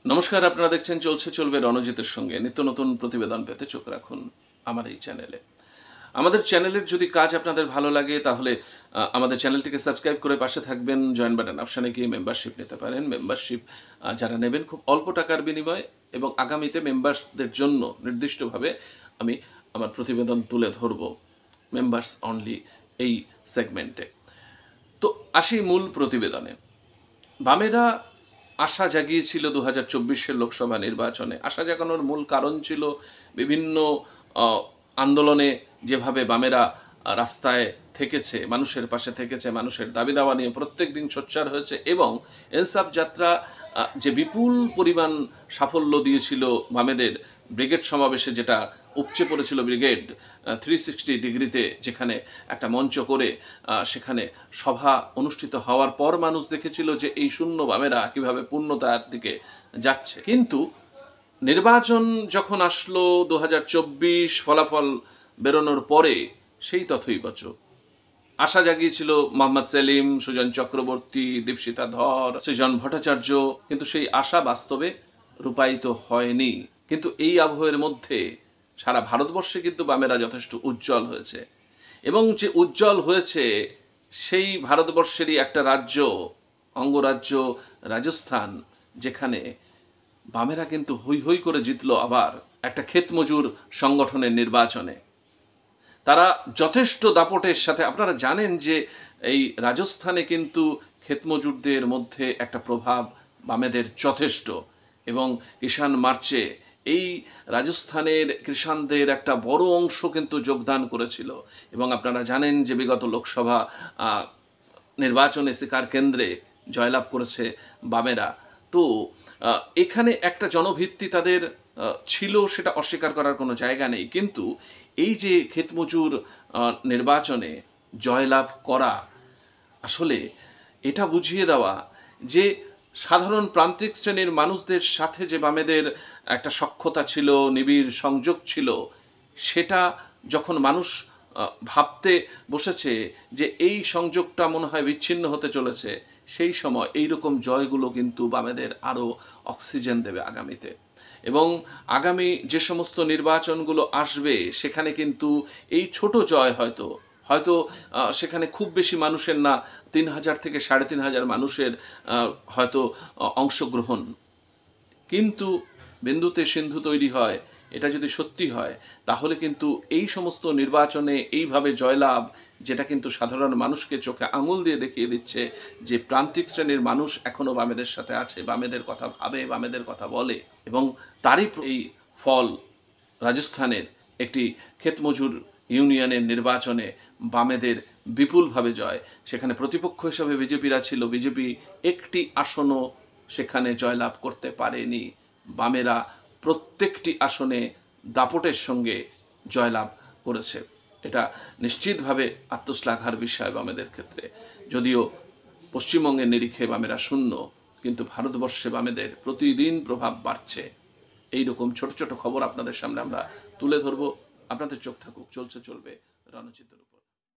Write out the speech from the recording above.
নমস্কার, আপনারা দেখছেন চলছে চলবে রণজিতের সঙ্গে। নিত্য নতুন প্রতিবেদন পেতে চোখ রাখুন আমার এই চ্যানেলে। আমাদের চ্যানেলের যদি কাজ আপনাদের ভালো লাগে তাহলে আমাদের চ্যানেলটিকে সাবস্ক্রাইব করে পাশে থাকবেন। জয়েন বাটন অপশানে গিয়ে মেম্বারশিপ নিতে পারেন। মেম্বারশিপ যারা নেবেন খুব অল্প টাকার বিনিময়ে, এবং আগামীতে মেম্বারদের জন্য নির্দিষ্টভাবে আমি আমার প্রতিবেদন তুলে ধরব মেম্বার্স অনলি এই সেগমেন্টে। তো আসি মূল প্রতিবেদনে। বামেরা আশা জাগিয়েছিল 2024-এর লোকসভা নির্বাচনে। আশা জাগানোর মূল কারণ ছিল বিভিন্ন আন্দোলনে যেভাবে বামেরা রাস্তায় থেকেছে, মানুষের পাশে থেকেছে, মানুষের দাবি দাওয়া নিয়ে প্রত্যেক দিন সোচ্চার হয়েছে, এবং ইনসাফ যাত্রা যে বিপুল পরিমাণ সাফল্য দিয়েছিল বামেদের ব্রিগেড সমাবেশে, যেটা উপচে পড়েছিল ব্রিগেড 360 ডিগ্রিতে, যেখানে একটা মঞ্চ করে সেখানে সভা অনুষ্ঠিত হওয়ার পর মানুষ দেখেছিল যে এই শূন্য বামেরা কীভাবে পূর্ণতার দিকে যাচ্ছে। কিন্তু নির্বাচন যখন আসলো 2024 ফলাফল বেরোনোর পরে, সেই তথৈবচ আশা জাগিয়েছিল মোহাম্মদ সেলিম, সুজন চক্রবর্তী, দীপশিতা ধর, সৃজন ভট্টাচার্য, কিন্তু সেই আশা বাস্তবে রূপায়িত হয়নি। কিন্তু এই আবহের মধ্যে সারা ভারতবর্ষে কিন্তু বামেরা যথেষ্ট উজ্জ্বল হয়েছে, এবং যে উজ্জ্বল হয়েছে সেই ভারতবর্ষেরই একটা রাজ্য, অঙ্গরাজ্য রাজস্থান, যেখানে বামেরা কিন্তু হৈ হৈ করে জিতলো আবার একটা ক্ষেত মজুর সংগঠনের নির্বাচনে। তারা যথেষ্ট দাপটের সাথে, আপনারা জানেন যে এই রাজস্থানে কিন্তু ক্ষেতমজুরদের মধ্যে একটা প্রভাব বামেদের যথেষ্ট, এবং কিষাণ মার্চে এই রাজস্থানের কৃষাণদের একটা বড় অংশ কিন্তু যোগদান করেছিল। এবং আপনারা জানেন যে বিগত লোকসভা নির্বাচনে সিকার কেন্দ্রে জয়লাভ করেছে বামেরা। তো এখানে একটা জনভিত্তি তাদের ছিল, সেটা অস্বীকার করার কোনো জায়গা নেই। কিন্তু এই যে ক্ষেতমজুর নির্বাচনে জয়লাভ করা, আসলে এটা বুঝিয়ে দেওয়া যে সাধারণ প্রান্তিক শ্রেণীর মানুষদের সাথে যে বামেদের একটা সখ্যতা ছিল, নিবিড় সংযোগ ছিল, সেটা যখন মানুষ ভাবতে বসেছে যে এই সংযোগটা মনে হয় বিচ্ছিন্ন হতে চলেছে, সেই সময় এইরকম জয়গুলো কিন্তু বামেদের আরও অক্সিজেন দেবে আগামীতে। এবং আগামী যে সমস্ত নির্বাচনগুলো আসবে সেখানে কিন্তু এই ছোট জয় হয়তো সেখানে খুব বেশি মানুষের না, 3,000 থেকে 3,500 মানুষের হয়তো অংশগ্রহণ, কিন্তু বিন্দুতে সিন্ধু তৈরি হয়, এটা যদি সত্যি হয় তাহলে কিন্তু এই সমস্ত নির্বাচনে এইভাবে জয়লাভ, যেটা কিন্তু সাধারণ মানুষকে চোখে আঙুল দিয়ে দেখিয়ে দিচ্ছে যে প্রান্তিক শ্রেণীর মানুষ এখনও বামেদের সাথে আছে, বামেদের কথা ভাবে, বামেদের কথা বলে। এবং তারই এই ফল রাজস্থানের একটি ক্ষেতমজুর ইউনিয়নের নির্বাচনে বামেদের বিপুলভাবে জয়। সেখানে প্রতিপক্ষ হিসাবে বিজেপিরা ছিল, বিজেপি একটি আসনও সেখানে জয়লাভ করতে পারেনি। বামেরা প্রত্যেকটি আসনে দাপটের সঙ্গে জয়লাভ করেছে। এটা নিশ্চিতভাবে আত্মশ্লাঘার বিষয় বামেদের ক্ষেত্রে। যদিও পশ্চিমবঙ্গের নিরিখে বামেরা শূন্য, কিন্তু ভারতবর্ষে বামেদের প্রতিদিন প্রভাব বাড়ছে। এইরকম ছোট ছোট খবর আপনাদের সামনে আমরা তুলে ধরবো। আপনাদের চোখ থাকুক চলছে চলবে রণজিতের উপর।